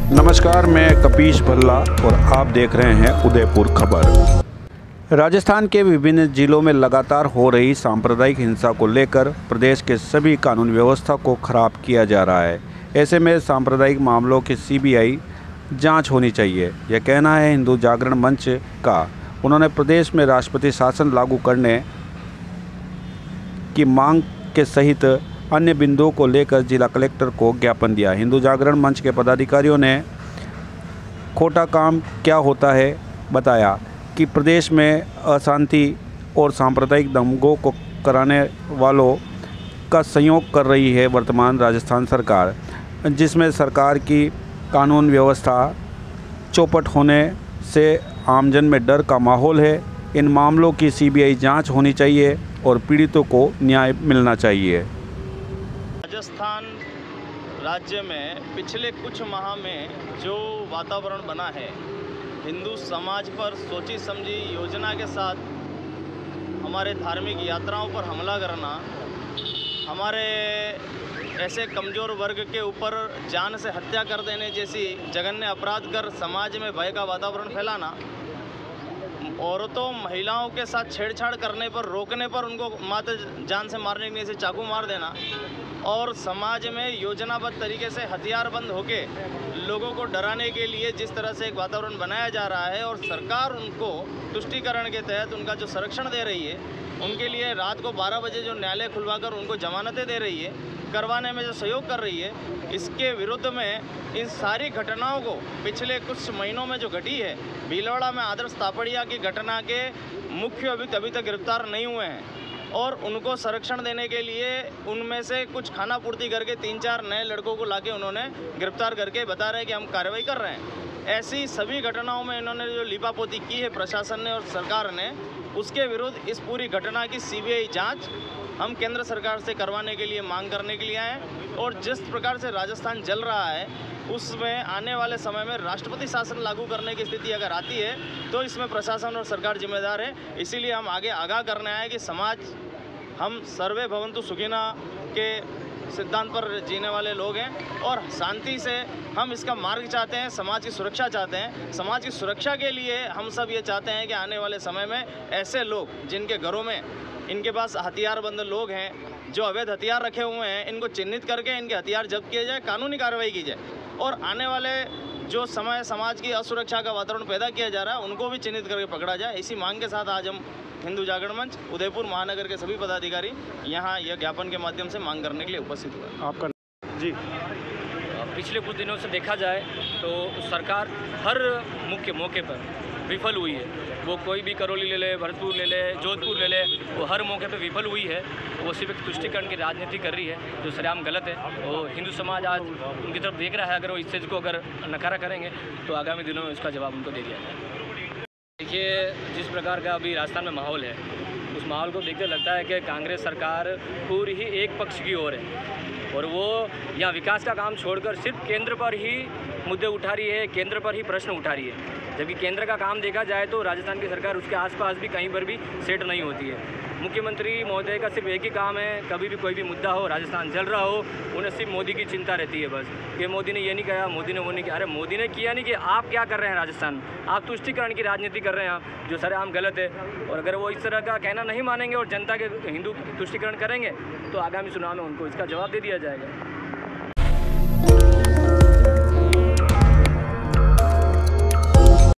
नमस्कार, मैं कपीश भल्ला और आप देख रहे हैं उदयपुर खबर। राजस्थान के विभिन्न जिलों में लगातार हो रही सांप्रदायिक हिंसा को लेकर प्रदेश के सभी कानून व्यवस्था को खराब किया जा रहा है। ऐसे में सांप्रदायिक मामलों की सीबीआई जांच होनी चाहिए, यह कहना है हिंदू जागरण मंच का। उन्होंने प्रदेश में राष्ट्रपति शासन लागू करने की मांग के सहित अन्य बिंदुओं को लेकर जिला कलेक्टर को ज्ञापन दिया। हिंदू जागरण मंच के पदाधिकारियों ने खोटा काम क्या होता है बताया कि प्रदेश में अशांति और सांप्रदायिक दंगों को कराने वालों का सहयोग कर रही है वर्तमान राजस्थान सरकार, जिसमें सरकार की कानून व्यवस्था चौपट होने से आमजन में डर का माहौल है। इन मामलों की सीबीआई जांच होनी चाहिए और पीड़ितों को न्याय मिलना चाहिए। राजस्थान राज्य में पिछले कुछ माह में जो वातावरण बना है, हिंदू समाज पर सोची समझी योजना के साथ हमारे धार्मिक यात्राओं पर हमला करना, हमारे ऐसे कमज़ोर वर्ग के ऊपर जान से हत्या कर देने जैसी जघन्य अपराध कर समाज में भय का वातावरण फैलाना, औरतों महिलाओं के साथ छेड़छाड़ करने पर रोकने पर उनको मात्र जान से मारने के लिए चाकू मार देना और समाज में योजनाबद्ध तरीके से हथियारबंद होके लोगों को डराने के लिए जिस तरह से एक वातावरण बनाया जा रहा है और सरकार उनको तुष्टीकरण के तहत उनका जो संरक्षण दे रही है, उनके लिए रात को 12 बजे जो न्यायालय खुलवाकर उनको जमानतें दे रही है, करवाने में जो सहयोग कर रही है, इसके विरुद्ध में इन सारी घटनाओं को पिछले कुछ महीनों में जो घटी है, भीलवाड़ा में आदर्श तापड़िया की घटना के मुख्य अभी तक गिरफ्तार नहीं हुए हैं और उनको संरक्षण देने के लिए उनमें से कुछ खाना पूर्ति करके 3-4 नए लड़कों को लाके उन्होंने गिरफ्तार करके बता रहे हैं कि हम कार्रवाई कर रहे हैं। ऐसी सभी घटनाओं में इन्होंने जो लीपापोती की है प्रशासन ने और सरकार ने, उसके विरुद्ध इस पूरी घटना की सीबीआई जांच हम केंद्र सरकार से करवाने के लिए मांग करने के लिए आए हैं। और जिस प्रकार से राजस्थान जल रहा है, उसमें आने वाले समय में राष्ट्रपति शासन लागू करने की स्थिति अगर आती है तो इसमें प्रशासन और सरकार जिम्मेदार है। इसीलिए हम आगे आगाह करने आए कि समाज, हम सर्वे भवन्तु सुखिना के सिद्धांत पर जीने वाले लोग हैं और शांति से हम इसका मार्ग चाहते हैं, समाज की सुरक्षा चाहते हैं। समाज की सुरक्षा के लिए हम सब ये चाहते हैं कि आने वाले समय में ऐसे लोग जिनके घरों में इनके पास हथियारबंद लोग हैं, जो अवैध हथियार रखे हुए हैं, इनको चिन्हित करके इनके हथियार जब्त किए जाए, कानूनी कार्रवाई की जाए और आने वाले जो समय समाज की असुरक्षा का वातावरण पैदा किया जा रहा है, उनको भी चिन्हित करके पकड़ा जाए। इसी मांग के साथ आज हम हिंदू जागरण मंच उदयपुर महानगर के सभी पदाधिकारी यहाँ यह ज्ञापन के माध्यम से मांग करने के लिए उपस्थित हुए। आपका जी। पिछले कुछ दिनों से देखा जाए तो सरकार हर मुख्य मौके पर विफल हुई है। वो कोई भी करौली ले ले, भरतपुर ले ले, जोधपुर ले ले, वो हर मौके पे विफल हुई है। वो सिर्फ एक तुष्टीकरण की राजनीति कर रही है, जो सरेआम गलत है। वो हिंदू समाज आज उनकी तरफ देख रहा है। अगर वो इस चीज़ को अगर नकारा करेंगे तो आगामी दिनों में इसका जवाब उनको दे दिया जाए। देखिए, जिस प्रकार का अभी राजस्थान में माहौल है, उस माहौल को देखते लगता है कि कांग्रेस सरकार पूरी ही एक पक्ष की ओर है और वो यहाँ विकास का काम छोड़कर सिर्फ केंद्र पर ही मुद्दे उठा रही है, केंद्र पर ही प्रश्न उठा रही है। जबकि केंद्र का काम देखा जाए तो राजस्थान की सरकार उसके आसपास भी कहीं पर भी सेट नहीं होती है। मुख्यमंत्री महोदय का सिर्फ एक ही काम है, कभी भी कोई भी मुद्दा हो, राजस्थान जल रहा हो, उन्हें सिर्फ मोदी की चिंता रहती है बस कि मोदी ने ये नहीं कहा, मोदी ने वो नहीं किया। अरे मोदी ने किया नहीं कि आप क्या कर रहे हैं राजस्थान? आप तुष्टीकरण की राजनीति कर रहे हैं, जो सरेआम गलत है। और अगर वो इस तरह का कहना नहीं मानेंगे और जनता के हिंदू तुष्टीकरण करेंगे तो आगामी चुनाव में उनको इसका जवाब दे दिया जाएगा।